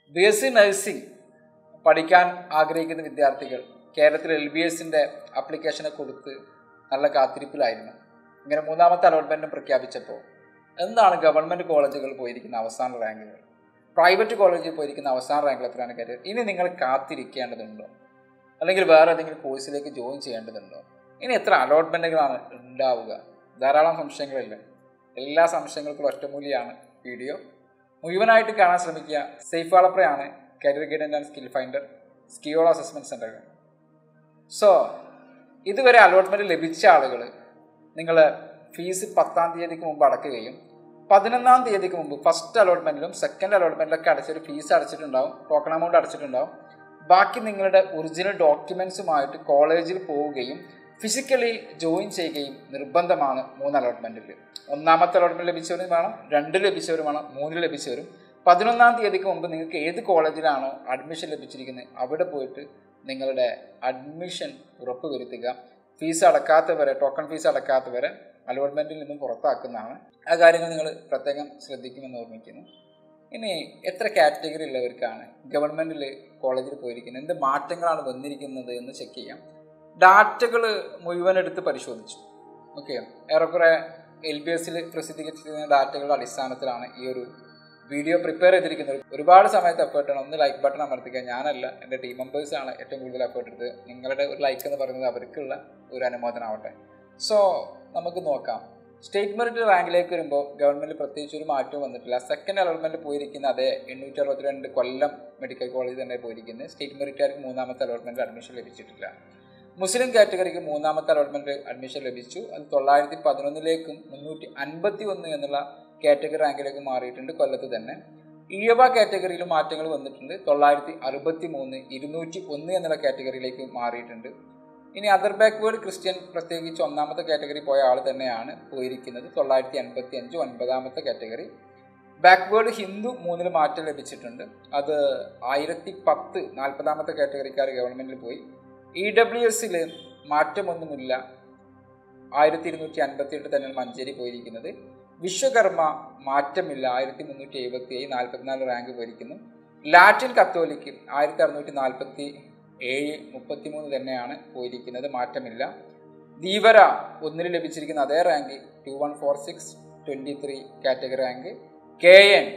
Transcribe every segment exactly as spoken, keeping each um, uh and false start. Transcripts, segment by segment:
B S C nursing പഠിക്കാൻ ആഗ്രഹിക്കുന്ന വിദ്യാർത്ഥികൾ കേരളത്തിൽ എൽ ബി എസിൻ്റെ ആപ്ലിക്കേഷനെ കൊടുത്ത് നല്ല കാത്തിരിപ്പിലായിരുന്നു. ഇങ്ങനെ മൂന്നാമത്തെ അലോട്ട്മെൻറ്റും പ്രഖ്യാപിച്ചപ്പോൾ എന്താണ് ഗവൺമെൻറ് കോളേജുകൾ പോയിരിക്കുന്ന അവസാന റാങ്കുകൾ, പ്രൈവറ്റ് കോളേജിൽ പോയിരിക്കുന്ന അവസാന റാങ്കിൽ എത്രയാണ് കാര്യം? ഇനി നിങ്ങൾ കാത്തിരിക്കേണ്ടതുണ്ടോ? അല്ലെങ്കിൽ വേറെ ഏതെങ്കിലും കോഴ്സിലേക്ക് ജോയിൻ ചെയ്യേണ്ടതുണ്ടോ? ഇനി എത്ര അലോട്ട്മെൻറ്റുകളാണ് ഉണ്ടാവുക? ധാരാളം സംശയങ്ങളില്ല. എല്ലാ സംശയങ്ങൾക്കും ഒറ്റമൂലിയാണ് വീഡിയോ. മുഴുവനായിട്ട് കാണാൻ ശ്രമിക്കുക. സേഫ് വാളപ്രയാണ് career guidance and skill finder സ്കിയോള അസസ്മെൻറ്റ് സെൻ്ററുകൾ. സോ ഇതുവരെ അലോട്ട്മെൻറ്റ് ലഭിച്ച ആളുകൾ നിങ്ങൾ ഫീസ് പത്താം തീയതിക്ക് മുമ്പ് അടക്കുകയും പതിനൊന്നാം തീയതിക്ക് മുമ്പ് ഫസ്റ്റ് അലോട്ട്മെൻറ്റിലും സെക്കൻഡ് അലോട്ട്മെൻറ്റിലൊക്കെ അടച്ചൊരു ഫീസ് അടച്ചിട്ടുണ്ടാവും, ടോക്കൺ എമൗണ്ട് അടച്ചിട്ടുണ്ടാവും. ബാക്കി നിങ്ങളുടെ ഒറിജിനൽ ഡോക്യുമെൻസുമായിട്ട് കോളേജിൽ പോവുകയും ഫിസിക്കലി ജോയിൻ ചെയ്യുകയും നിർബന്ധമാണ്. മൂന്ന് അലോട്ട്മെൻറ്റിൽ ഒന്നാമത്തെ അലോട്ട്മെൻറ്റ് ലഭിച്ചവരും വേണം, രണ്ട് ലഭിച്ചവരും വേണം, മൂന്നിൽ ലഭിച്ചവരും. പതിനൊന്നാം തീയതിക്ക് മുമ്പ് നിങ്ങൾക്ക് ഏത് കോളേജിലാണോ അഡ്മിഷൻ ലഭിച്ചിരിക്കുന്നത് അവിടെ പോയിട്ട് നിങ്ങളുടെ അഡ്മിഷൻ ഉറപ്പ് വരുത്തുക. ഫീസ് അടക്കാത്തവരെ, ടോക്കൺ ഫീസ് അടക്കാത്തവരെ അലോട്ട്മെൻറ്റിൽ നിന്നും പുറത്താക്കുന്നതാണ്. ആ കാര്യങ്ങൾ നിങ്ങൾ പ്രത്യേകം ശ്രദ്ധിക്കുമെന്ന് ഓർമ്മിക്കുന്നു. ഇനി എത്ര കാറ്റഗറി ഉള്ളവർക്കാണ് ഗവൺമെൻറ്റിൽ കോളേജിൽ പോയിരിക്കുന്നത്, എന്ത് മാറ്റങ്ങളാണ് വന്നിരിക്കുന്നത് എന്ന് ചെക്ക് ചെയ്യാം. ഡാറ്റകൾ മുഴുവൻ എടുത്ത് പരിശോധിച്ചു. ഓക്കെ, ഏറെക്കുറെ എൽ ബി എസിൽ പ്രസിദ്ധീകരിച്ചിരുന്ന ഡാറ്റകളുടെ അടിസ്ഥാനത്തിലാണ് ഈ ഒരു വീഡിയോ പ്രിപ്പയർ ചെയ്തിരിക്കുന്നത്. ഒരുപാട് സമയത്ത് എഫേർട്ട് ആണ്. ഒന്ന് ലൈക്ക് ബട്ടൺ അമർത്തിക്കുക. ഞാനല്ല, എൻ്റെ ടീം മെമ്പേഴ്സാണ് ഏറ്റവും കൂടുതൽ എഫേർട്ട് എടുത്തത്. നിങ്ങളുടെ ഒരു ലൈക്ക് എന്ന് പറയുന്നത് അവർക്കുള്ള ഒരു അനുമോദനമാവട്ടെ. സോ നമുക്ക് നോക്കാം. സ്റ്റേറ്റ് മെറിറ്റ് റാങ്കിലേക്ക് വരുമ്പോൾ ഗവൺമെൻറ് പ്രത്യേകിച്ച് ഒരു മാറ്റവും വന്നിട്ടില്ല. സെക്കൻഡ് അലോട്ട്മെൻറ്റ് പോയിരിക്കുന്ന അതേ എണ്ണൂറ്റി അറുപത്തിരണ്ട് കൊല്ലം മെഡിക്കൽ കോളേജ് തന്നെ പോയിരിക്കുന്നത്. സ്റ്റേറ്റ് മെറിറ്റുകാർക്ക് മൂന്നാമത്തെ അലോട്ട്മെൻറ്റ് അഡ്മിഷൻ ലഭിച്ചിട്ടില്ല. മുസ്ലിം കാറ്റഗറിക്ക് മൂന്നാമത്തെ അലോട്ട്മെൻറ്റ് അഡ്മിഷൻ ലഭിച്ചു. അത് തൊള്ളായിരത്തി പതിനൊന്നിലേക്കും മുന്നൂറ്റി അൻപത്തി ഒന്ന് എന്നുള്ള കാറ്റഗറി റാങ്കിലേക്ക് മാറിയിട്ടുണ്ട് കൊല്ലത്ത് തന്നെ. ഈഴവ കാറ്റഗറിയിലും മാറ്റങ്ങൾ വന്നിട്ടുണ്ട്. തൊള്ളായിരത്തി അറുപത്തി മൂന്ന് ഇരുന്നൂറ്റി ഒന്ന് എന്നുള്ള കാറ്റഗറിയിലേക്ക് മാറിയിട്ടുണ്ട്. ഇനി അതർ ബാക്ക്വേർഡ് ക്രിസ്ത്യൻ പ്രത്യേകിച്ച് ഒന്നാമത്തെ കാറ്റഗറി പോയ ആൾ തന്നെയാണ് പോയിരിക്കുന്നത്. തൊള്ളായിരത്തി എൺപത്തി അഞ്ച് ഒൻപതാമത്തെ കാറ്റഗറി. ബാക്ക്വേർഡ് ഹിന്ദു മൂന്നിൽ മാറ്റം ലഭിച്ചിട്ടുണ്ട്. അത് ആയിരത്തി പത്ത് നാൽപ്പതാമത്തെ കാറ്റഗറിക്കാർ ഗവൺമെൻറ്റിൽ പോയി. ഇ ഡബ്ല്യു എസിൽ മാറ്റമൊന്നുമില്ല. ആയിരത്തി ഇരുന്നൂറ്റി അൻപത്തി എട്ട് തന്നെയാണ് മഞ്ചേരി പോയിരിക്കുന്നത്. വിശ്വകർമ്മ മാറ്റമില്ല. ആയിരത്തി മുന്നൂറ്റി എഴുപത്തി ഏഴ് നാൽപ്പത്തിനാല് റാങ്ക് പോയിരിക്കുന്നു. ലാറ്റിൻ കത്തോലിക്ക് ആയിരത്തി അറുന്നൂറ്റി നാൽപ്പത്തി ഏഴ് മുപ്പത്തി മൂന്ന് തന്നെയാണ് പോയിരിക്കുന്നത്, മാറ്റമില്ല. ധീവര ഒന്നിൽ ലഭിച്ചിരിക്കുന്ന അതേ rank two one four six twenty three category rank. K N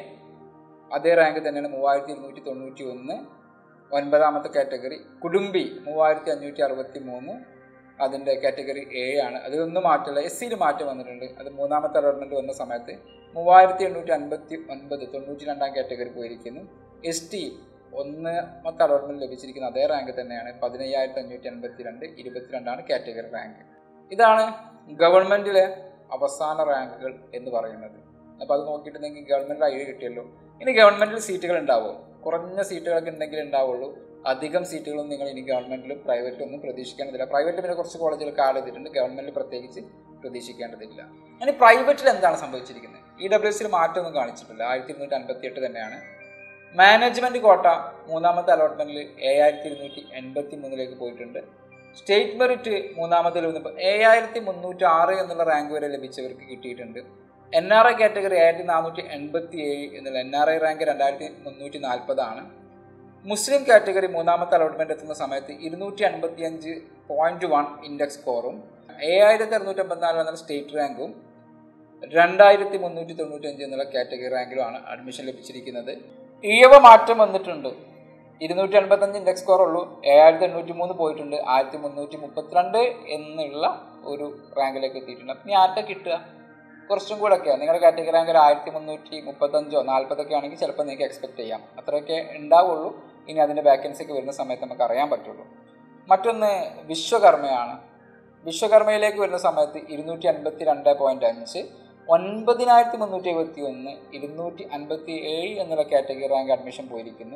അതേ റാങ്ക് തന്നെയാണ് മൂവായിരത്തി ഇരുന്നൂറ്റി തൊണ്ണൂറ്റി ഒന്ന് ഒൻപതാമത്തെ കാറ്റഗറി. കുടുംബി മൂവായിരത്തി അഞ്ഞൂറ്റി അറുപത്തി മൂന്ന് അതിൻ്റെ കാറ്റഗറി എ ആണ്. അതിലൊന്നും മാറ്റമില്ല. എസ് സിയിൽ മാറ്റം വന്നിട്ടുണ്ട്. അത് മൂന്നാമത്തെ അലോട്ട്മെൻറ്റ് വന്ന സമയത്ത് മൂവായിരത്തി എണ്ണൂറ്റി അൻപത്തി ഒൻപത് തൊണ്ണൂറ്റി രണ്ടാം കാറ്റഗറി പോയിരിക്കുന്നു. എസ് ടി ഒന്നാമത്തെ അലോട്ട്മെൻറ്റ് ലഭിച്ചിരിക്കുന്ന അതേ റാങ്ക് തന്നെയാണ്. പതിനയ്യായിരത്തി അഞ്ഞൂറ്റി അൻപത്തി രണ്ട് ഇരുപത്തിരണ്ടാണ് കാറ്റഗറി റാങ്ക്. ഇതാണ് ഗവൺമെൻറ്റിലെ അവസാന റാങ്കുകൾ എന്ന് പറയുന്നത്. അപ്പോൾ അത് നോക്കിയിട്ട് നിങ്ങൾക്ക് ഗവൺമെൻറ് ഐഡിയ കിട്ടിയല്ലോ. ഇനി ഗവൺമെൻറ്റിൽ സീറ്റുകൾ ഉണ്ടാവുമോ? കുറഞ്ഞ സീറ്റുകളൊക്കെ ഉണ്ടെങ്കിൽ ഉണ്ടാവുള്ളൂ. അധികം സീറ്റുകളൊന്നും നിങ്ങൾ ഇനി ഗവൺമെൻറ്റിലും പ്രൈവറ്റിലും ഒന്നും പ്രതീക്ഷിക്കേണ്ടതില്ല. പ്രൈവറ്റിൽ പിന്നെ കുറച്ച് കോളേജുകൾ കാർഡ് ചെയ്തിട്ടുണ്ട്, ഗവൺമെൻറ്റിൽ പ്രത്യേകിച്ച് പ്രതീക്ഷിക്കേണ്ടതില്ല. ഇനി പ്രൈവറ്റിൽ എന്താണ് സംഭവിച്ചിരിക്കുന്നത്? ഇ ഡബ്ല്യു എസിൽ മാറ്റമൊന്നും കാണിച്ചിട്ടില്ല. ആയിരത്തി ഇരുന്നൂറ്റി അൻപത്തി എട്ട് തന്നെയാണ്. മാനേജ്മെൻറ്റ് കോട്ട മൂന്നാമത്തെ അലോട്ട്മെൻറ്റിൽ ഏഴായിരത്തി ഇരുന്നൂറ്റി എൺപത്തി മൂന്നിലേക്ക് പോയിട്ടുണ്ട്. സ്റ്റേറ്റ് മെറിറ്റ് മൂന്നാമത്തിൽ വന്നപ്പോൾ ഏഴായിരത്തി മുന്നൂറ്റി ആറ് എന്നുള്ള റാങ്ക് വരെ ലഭിച്ചവർക്ക് കിട്ടിയിട്ടുണ്ട്. എൻ ആർ ഐ കാറ്റഗറി ഏഴായിരത്തി നാനൂറ്റി എൺപത്തി ഏഴ് എന്നുള്ള എൻ ആർ ഐ റാങ്ക് രണ്ടായിരത്തി മുന്നൂറ്റി നാൽപ്പതാണ്. മുസ്ലിം കാറ്റഗറി മൂന്നാമത്തെ അലോട്ട്മെൻറ്റ് എത്തുന്ന സമയത്ത് ഇരുന്നൂറ്റി അൻപത്തി അഞ്ച് പോയിൻറ്റ് വൺ ഇൻഡെക്സ് സ്കോറും ഏഴായിരത്തി അറുന്നൂറ്റി അമ്പത്തിനാല് എന്നുള്ള സ്റ്റേറ്റ് റാങ്കും രണ്ടായിരത്തി മുന്നൂറ്റി തൊണ്ണൂറ്റി അഞ്ച് എന്നുള്ള കാറ്റഗറി റാങ്കിലുമാണ് അഡ്മിഷൻ ലഭിച്ചിരിക്കുന്നത്. ഈഴവ മാറ്റം വന്നിട്ടുണ്ട്. ഇരുന്നൂറ്റി അൻപത്തഞ്ച് ഇൻഡെക്സ് സ്കോർ ഉള്ളൂ. ഏഴായിരത്തി എണ്ണൂറ്റി മൂന്ന് പോയിട്ടുണ്ട്. ആയിരത്തി മുന്നൂറ്റി മുപ്പത്തിരണ്ട് എന്നുള്ള ഒരു റാങ്കിലേക്ക് എത്തിയിട്ടുണ്ട്. അപ്പം ഇനി ആർക്കാ കിട്ടുക? കുറച്ചും കൂടെ ഒക്കെയാണ് നിങ്ങളുടെ കാറ്റഗറി റാങ്ക് ഒരു ആയിരത്തി മുന്നൂറ്റി മുപ്പത്തഞ്ചോ നാൽപ്പതൊക്കെ ആണെങ്കിൽ ചിലപ്പോൾ നിങ്ങൾക്ക് എക്സ്പെക്ട് ചെയ്യാം. അത്രയൊക്കെ ഉണ്ടാവുള്ളൂ. ഇനി അതിൻ്റെ വാക്കൻസി ഒക്കെ വരുന്ന സമയത്ത് നമുക്ക് അറിയാൻ പറ്റുള്ളൂ. മറ്റൊന്ന് വിശ്വകർമ്മയാണ്. വിശ്വകർമ്മയിലേക്ക് വരുന്ന സമയത്ത് ഇരുന്നൂറ്റി അൻപത്തി രണ്ട് പോയിൻറ്റ് അഞ്ച് ഒൻപതിനായിരത്തി മുന്നൂറ്റി എഴുപത്തി ഒന്ന് ഇരുന്നൂറ്റി അൻപത്തി ഏഴ് എന്നുള്ള കാറ്റഗറി റാങ്ക് അഡ്മിഷൻ പോയിരിക്കുന്നു.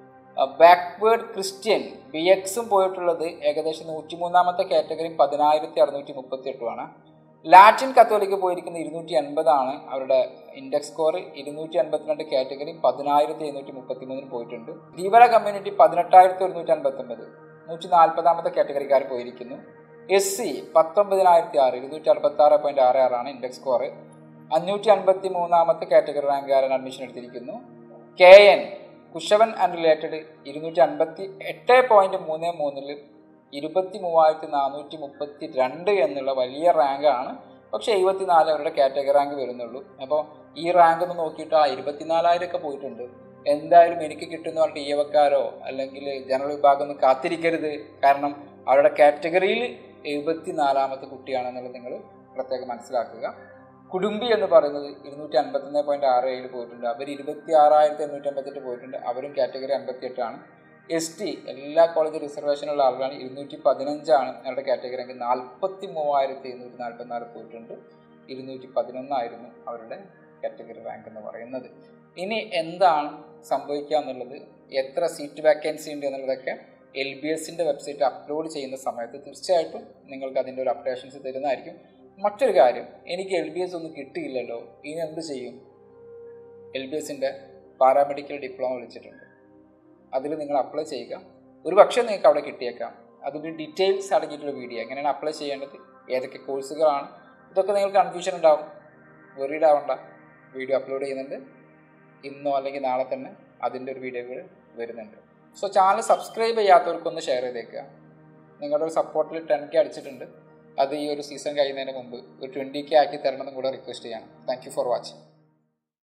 ബാക്ക്വേർഡ് ക്രിസ്ത്യൻ ബി എക്സും പോയിട്ടുള്ളത് ഏകദേശം നൂറ്റി മൂന്നാമത്തെ കാറ്റഗറി പതിനായിരത്തി അറുന്നൂറ്റി മുപ്പത്തി എട്ടുമാണ്. ലാറ്റിൻ കത്തോലിക്ക് പോയിരിക്കുന്ന ഇരുന്നൂറ്റി എൺപതാണ് അവരുടെ ഇൻഡെക്സ് സ്കോർ. ഇരുന്നൂറ്റി അൻപത്തിരണ്ട് കാറ്റഗറി പതിനായിരത്തി എഴുന്നൂറ്റി മുപ്പത്തി മൂന്നിന് പോയിട്ടുണ്ട്. ധീവര കമ്മ്യൂണിറ്റി പതിനെട്ടായിരത്തി ഒരുന്നൂറ്റി അൻപത്തൊമ്പത് നൂറ്റി നാൽപ്പതാമത്തെ കാറ്റഗറിക്കാർ പോയിരിക്കുന്നു. എസ് സി പത്തൊമ്പതിനായിരത്തി ആറ് ഇരുന്നൂറ്റി അറുപത്തി ആറ് പോയിൻറ്റ് ആറ് ആറാണ് ഇൻഡെക്സ് സ്കോർ. അഞ്ഞൂറ്റി അൻപത്തി മൂന്നാമത്തെ കാറ്റഗറി റാങ്കുകാരൻ അഡ്മിഷൻ എടുത്തിരിക്കുന്നു. കെ എൻ കുശവൻ ആൻഡ് റിലേറ്റഡ് ഇരുന്നൂറ്റി അൻപത്തി എട്ട് പോയിൻറ്റ് മൂന്ന് മൂന്നിൽ ഇരുപത്തി മൂവായിരത്തി നാനൂറ്റി മുപ്പത്തി രണ്ട് എന്നുള്ള വലിയ റാങ്കാണ്. പക്ഷേ എഴുപത്തിനാല് അവരുടെ കാറ്റഗറി റാങ്ക് വരുന്നുള്ളൂ. അപ്പോൾ ഈ റാങ്ക് ഒന്ന് നോക്കിയിട്ട് ആ ഇരുപത്തിനാലായിരം ഒക്കെ പോയിട്ടുണ്ട്, എന്തായാലും എനിക്ക് കിട്ടുന്ന പറഞ്ഞിട്ട് ഈവക്കാരോ അല്ലെങ്കിൽ ജനറൽ വിഭാഗം ഒന്നും കാത്തിരിക്കരുത്. കാരണം അവരുടെ കാറ്റഗറിയിൽ എഴുപത്തി നാലാമത്തെ കുട്ടിയാണെന്നുള്ളത് നിങ്ങൾ പ്രത്യേകം മനസ്സിലാക്കുക. കുടുംബി എന്ന് പറയുന്നത് ഇരുന്നൂറ്റി അൻപത്തൊന്ന് പോയിൻറ്റ് ആറ് ഏഴിൽ പോയിട്ടുണ്ട്. അവർ ഇരുപത്തി ആറായിരത്തി എണ്ണൂറ്റി അമ്പത്തെട്ട് പോയിട്ടുണ്ട്. അവരും കാറ്റഗറി അൻപത്തി എട്ടാണ്. എസ് ടി എല്ലാ കോളേജ് റിസർവേഷനുള്ള ആളുകളാണ്. ഇരുന്നൂറ്റി പതിനഞ്ചാണ് അവരുടെ കാറ്റഗറി റാങ്ക്. നാൽപ്പത്തി മൂവായിരത്തി എഴുന്നൂറ്റി നാൽപ്പത്തി നാല് പോയിട്ടുണ്ട്. ഇരുന്നൂറ്റി പതിനൊന്നായിരുന്നു അവരുടെ കാറ്റഗറി റാങ്ക് എന്ന് പറയുന്നത്. ഇനി എന്താണ് സംഭവിക്കുക എന്നുള്ളത്, എത്ര സീറ്റ് വാക്കൻസി ഉണ്ട് എന്നുള്ളതൊക്കെ എൽ ബി എസിൻ്റെ വെബ്സൈറ്റ് അപ്ലോഡ് ചെയ്യുന്ന സമയത്ത് തീർച്ചയായിട്ടും നിങ്ങൾക്ക് അതിൻ്റെ ഒരു അപ്ഡേഷൻസ് തരുന്നതായിരിക്കും. മറ്റൊരു കാര്യം, എനിക്ക് എൽ ബി എസ് ഒന്നും കിട്ടിയില്ലല്ലോ, ഇനി എന്ത് ചെയ്യും? എൽ ബി എസിൻ്റെ പാരാമെഡിക്കൽ ഡിപ്ലോമ വിളിച്ചിട്ടുണ്ട്. അതിൽ നിങ്ങൾ അപ്ലൈ ചെയ്യുക. ഒരു പക്ഷേ നിങ്ങൾക്ക് അവിടെ കിട്ടിയേക്കാം. അതിൻ്റെ ഡീറ്റെയിൽസ് അടങ്ങിയിട്ടുള്ള വീഡിയോ, എങ്ങനെയാണ് അപ്ലൈ ചെയ്യേണ്ടത്, ഏതൊക്കെ കോഴ്സുകളാണ്, ഇതൊക്കെ നിങ്ങൾക്ക് കൺഫ്യൂഷൻ ഉണ്ടാവും. വെറീഡ് ആവണ്ട, വീഡിയോ അപ്ലോഡ് ചെയ്യുന്നുണ്ട്. ഇന്നോ അല്ലെങ്കിൽ നാളെ തന്നെ അതിൻ്റെ ഒരു വീഡിയോകൾ വരുന്നുണ്ട്. സോ ചാനൽ സബ്സ്ക്രൈബ് ചെയ്യാത്തവർക്കൊന്ന് ഷെയർ ചെയ്തേക്കുക. നിങ്ങളുടെ ഒരു സപ്പോർട്ടിൽ ടെൻ കെ അടിച്ചിട്ടുണ്ട്. അത് ഈ ഒരു സീസൺ കഴിയുന്നതിന് മുമ്പ് ഒരു ട്വൻറ്റി കെ ആക്കി തരണമെന്നും കൂടെ റിക്വസ്റ്റ് ചെയ്യാം. Thank you for watching.